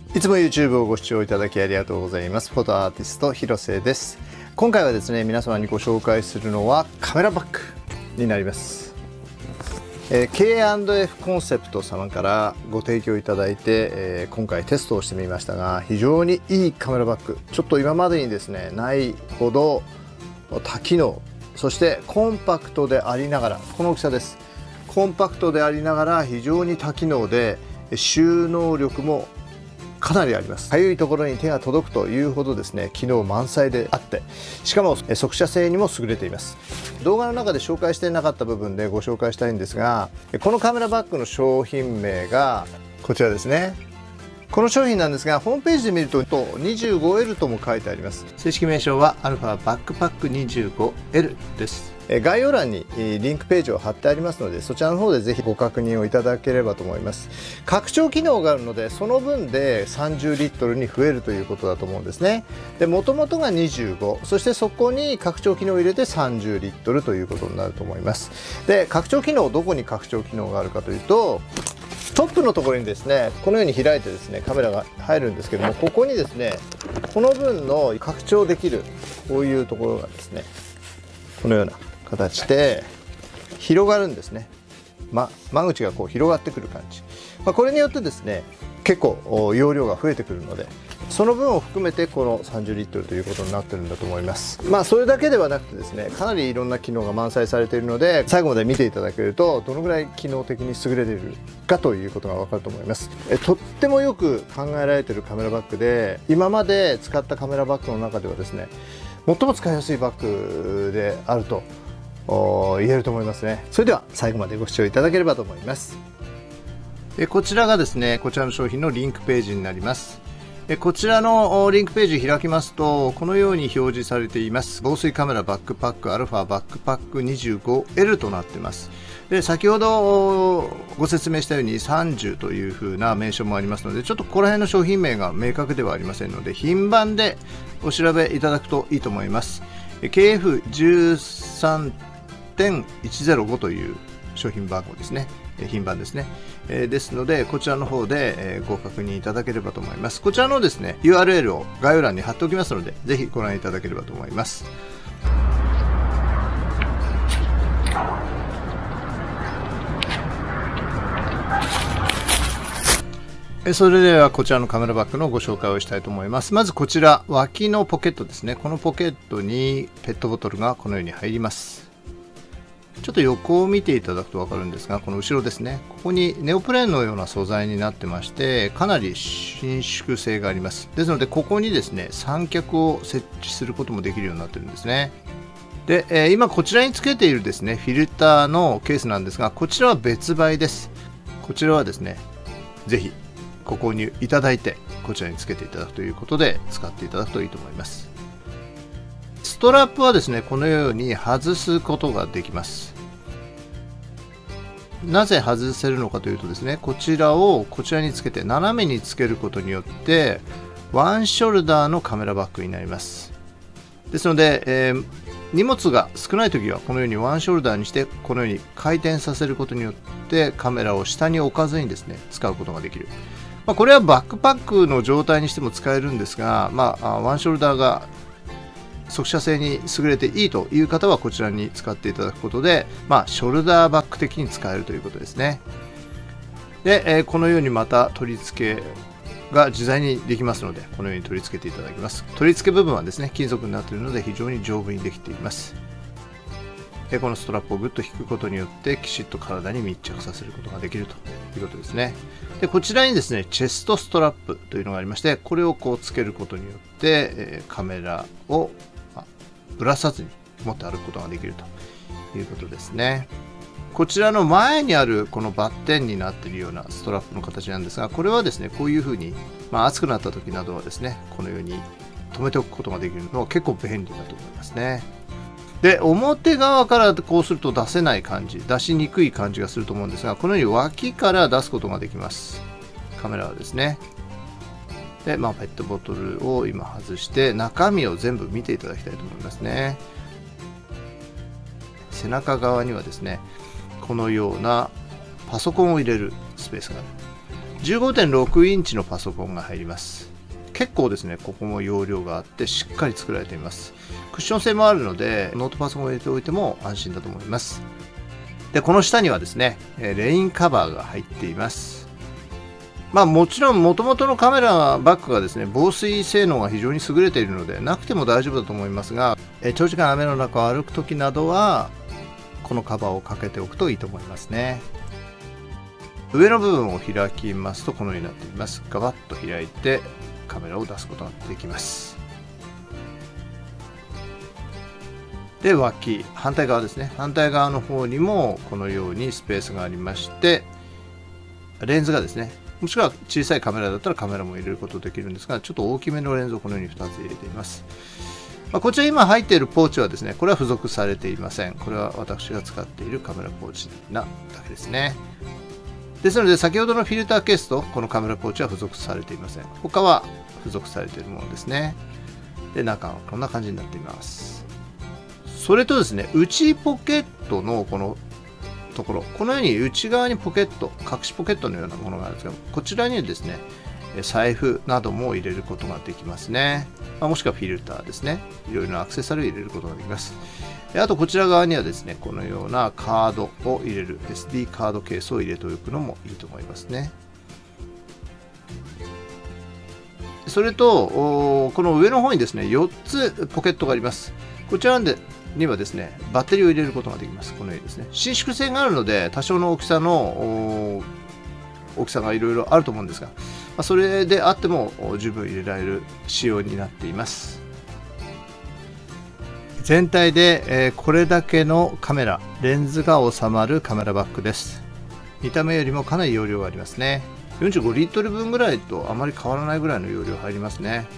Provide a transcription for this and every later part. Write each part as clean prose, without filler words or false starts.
いつも YouTube をご視聴いただきありがとうございます。フォトアーティスト広瀬です。今回はですね、皆様にご紹介するのはカメラバッグになります。K&F コンセプト様からご提供いただいて、今回テストをしてみましたが、非常にいいカメラバッグ、ちょっと今までにですねないほど多機能、そしてコンパクトでありながら、この大きさです。コンパクトでありながら非常に多機能で収納力もかなりあります。かゆいところに手が届くというほどですね、機能満載であって、しかも速射性にも優れています。動画の中で紹介していなかった部分でご紹介したいんですが、このカメラバッグの商品名がこちらですね。この商品なんですが、ホームページで見ると 25L とも書いてあります。正式名称はアルファバックパック 25L です。概要欄にリンクページを貼ってありますので、そちらの方でぜひご確認をいただければと思います。拡張機能があるので、その分で30リットルに増えるということだと思うんですね。で、もともとが25、そしてそこに拡張機能を入れて30リットルということになると思います。で、拡張機能、どこに拡張機能があるかというと、トップのところにですね、このように開いてですね、カメラが入るんですけども、ここにですね、この分の拡張できる、こういうところがですね、このような形で広がるんですね。間口がこう広がってくる感じ。これによってですね、結構容量が増えてくるので、その分を含めてこの30リットルということになってるんだと思います。それだけではなくてですね、かなりいろんな機能が満載されているので、最後まで見ていただけるとどのぐらい機能的に優れているかということが分かると思います。とってもよく考えられているカメラバッグで、今まで使ったカメラバッグの中ではですね、最も使いやすいバッグであると言えると思いますね。それでは最後までご視聴いただければと思います。こちらがですね、こちらの商品のリンクページになります。こちらのリンクページ開きますと、このように表示されています。防水カメラバックパックアルファバックパック 25L となっています。で、先ほどご説明したように30という風な名称もありますので、ちょっとここら辺の商品名が明確ではありませんので、品番でお調べいただくといいと思います。KF13.105 という商品番号ですね。品番ですね。ですので、こちらの方でご確認いただければと思います。こちらのですね、URL を概要欄に貼っておきますので、ぜひご覧いただければと思います。それではこちらのカメラバッグのご紹介をしたいと思います。まずこちら、脇のポケットですね。このポケットにペットボトルがこのように入ります。ちょっと横を見ていただくと分かるんですが、この後ろですね、ここにネオプレーンのような素材になってまして、かなり伸縮性があります。ですので、ここにですね、三脚を設置することもできるようになってるんですね。で、今こちらにつけているですね、フィルターのケースなんですが、こちらは別売です。こちらはですね、ぜひご購入いただいて、こちらにつけていただくということで使っていただくといいと思います。ストラップはですね、このように外すことができます。なぜ外せるのかというとですね、こちらをこちらにつけて斜めにつけることによってワンショルダーのカメラバッグになります。ですので、荷物が少ない時はこのようにワンショルダーにして、このように回転させることによってカメラを下に置かずにですね、使うことができる。これはバックパックの状態にしても使えるんですが、ワンショルダーが速射性に優れていいという方はこちらに使っていただくことで、ショルダーバッグ的に使えるということですね。で、このようにまた取り付けが自在にできますので、このように取り付けていただきます。取り付け部分はですね、金属になっているので非常に丈夫にできています。で、このストラップをぐっと引くことによってきちっと体に密着させることができるということですね。で、こちらにですね、チェストストラップというのがありまして、これをこうつけることによって、カメラをぶらさずに持って歩くことができるということですね。こちらの前にあるこのバッテンになっているようなストラップの形なんですが、これはですね、こういうふうに、暑くなった時などはですね、このように留めておくことができるのは結構便利だと思いますね。で、表側からこうすると出せない感じ、出しにくい感じがすると思うんですが、このように脇から出すことができます。カメラはですね。で、ペットボトルを今外して中身を全部見ていただきたいと思いますね。背中側にはですね、このようなパソコンを入れるスペースがある。 15.6 インチのパソコンが入ります。結構ですね、ここも容量があってしっかり作られています。クッション性もあるのでノートパソコンを入れておいても安心だと思います。でこの下にはですねレインカバーが入っています。もちろん元々のカメラバッグがですね防水性能が非常に優れているのでなくても大丈夫だと思いますが、長時間雨の中を歩く時などはこのカバーをかけておくといいと思いますね。上の部分を開きますとこのようになっています。ガバッと開いてカメラを出すことができます。で脇、反対側ですね、反対側の方にもこのようにスペースがありまして、レンズがですね、もしくは小さいカメラだったらカメラも入れることできるんですが、ちょっと大きめのレンズをこのように2つ入れています。こちら今入っているポーチはですね、これは付属されていません。これは私が使っているカメラポーチなだけですね。ですので先ほどのフィルターケースとこのカメラポーチは付属されていません。他は付属されているものですね。で中はこんな感じになっています。それとですね、内ポケットのこのところ、このように内側にポケット、隠しポケットのようなものがあるんですが、こちらにですね財布なども入れることができますね。もしくはフィルターですね。いろいろなアクセサリーを入れることができます。あとこちら側にはですね、このようなカードを入れる SD カードケースを入れておくのもいいと思いますね。それと、この上の方にですね、4つポケットがあります。こちらにはですね、バッテリーを入れることができます。このようにですね、伸縮性があるので、多少の大きさがいろいろあると思うんですが、それであっても十分入れられる仕様になっています。全体でこれだけのカメラ、レンズが収まるカメラバッグです。見た目よりもかなり容量がありますね。45リットル分ぐらいとあまり変わらないぐらいの容量入りますね。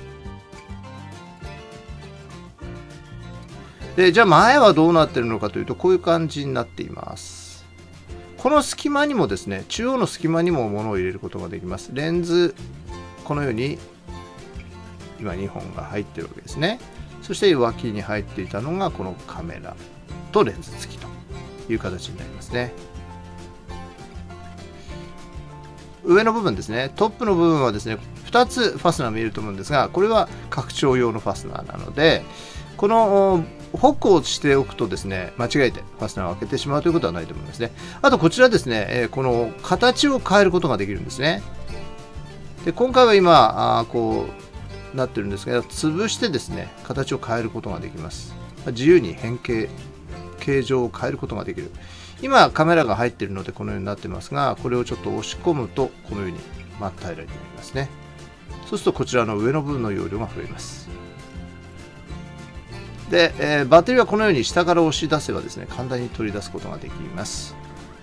で、じゃあ前はどうなっているのかというと、こういう感じになっています。この隙間にもですね、中央の隙間にも物を入れることができます。レンズ、このように今2本が入っているわけですね。そして脇に入っていたのがこのカメラとレンズ付きという形になりますね。上の部分ですね、トップの部分はですね、2つファスナー見えると思うんですが、これは拡張用のファスナーなので、このホックをしておくとですね、間違えてファスナーを開けてしまうということはないと思いますね。あとこちらですね、この形を変えることができるんですね。で今回は今こうなってるんですが、潰してですね形を変えることができます。自由に変形、形状を変えることができる。今カメラが入っているのでこのようになってますが、これをちょっと押し込むとこのように真っ平らになりますね。そうするとこちらの上の部分の容量が増えます。で、バッテリーはこのように下から押し出せばですね簡単に取り出すことができます。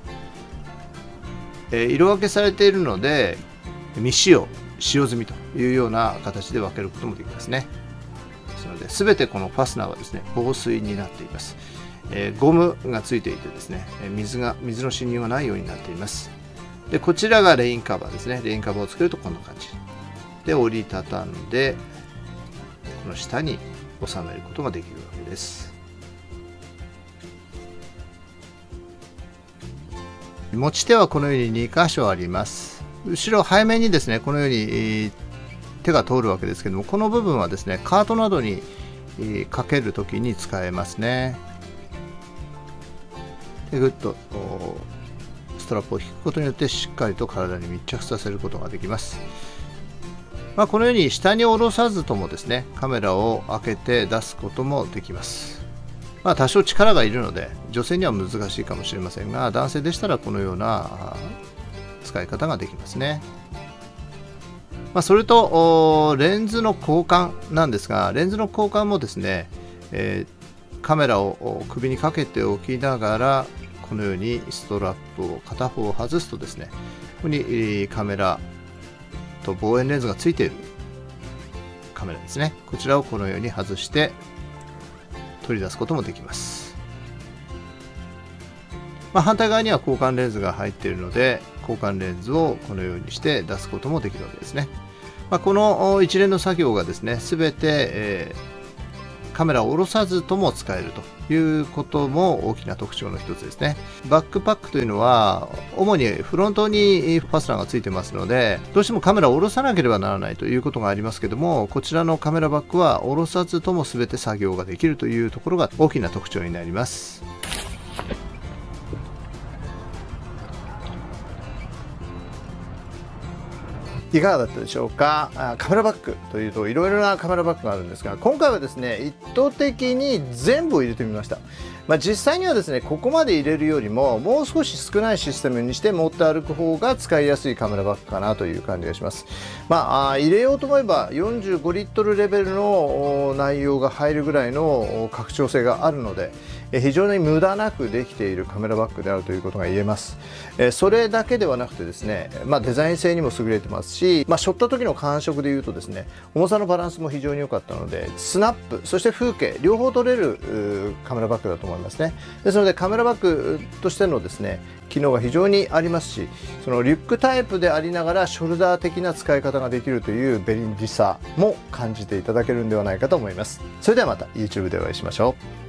色分けされているので未使用、使用済みというような形で分けることもできますね。ですので全てこのファスナーはですね防水になっています。ゴムがついていてですね水の侵入がないようになっています。でこちらがレインカバーですね。レインカバーをつけるとこんな感じで折りたたんでこの下に収めることができるわけです。持ち手はこのように2箇所あります。後ろ背面にですねこのように手が通るわけですけども、この部分はですねカートなどにかけるときに使えますね。でぐっとストラップを引くことによってしっかりと体に密着させることができます。このように下に下ろさずともですねカメラを開けて出すこともできます。多少力がいるので女性には難しいかもしれませんが、男性でしたらこのような使い方ができますね。それとレンズの交換なんですが、レンズの交換もですね、カメラを首にかけておきながらこのようにストラップを片方外すとですねここにカメラと望遠レンズがついているカメラですね。こちらをこのように外して取り出すこともできます。反対側には交換レンズが入っているので交換レンズをこのようにして出すこともできるわけですね。この一連の作業がですね全て、 カメラを下ろさずとも使えるということも大きな特徴の一つですね。バックパックというのは主にフロントにファスナーがついてますので、どうしてもカメラを下ろさなければならないということがありますけども、こちらのカメラバッグは下ろさずとも全て作業ができるというところが大きな特徴になります。いかがだったでしょうか。カメラバッグというといろいろなカメラバッグがあるんですが、今回はですね一図的に全部を入れてみました。実際にはですねここまで入れるよりももう少し少ないシステムにして持って歩く方が使いやすいカメラバッグかなという感じがします。入れようと思えば45リットルレベルの内容が入るぐらいの拡張性があるので、非常に無駄なくできているカメラバッグであるということが言えます。それだけではなくてですね、デザイン性にも優れてますし、背負った時の感触でいうとですね、重さのバランスも非常に良かったので、スナップそして風景両方撮れるカメラバッグだと思いますね。ですのでカメラバッグとしてのですね機能が非常にありますし、そのリュックタイプでありながらショルダー的な使い方ができるという便利さも感じていただけるんではないかと思います。それではまた YouTube でお会いしましょう。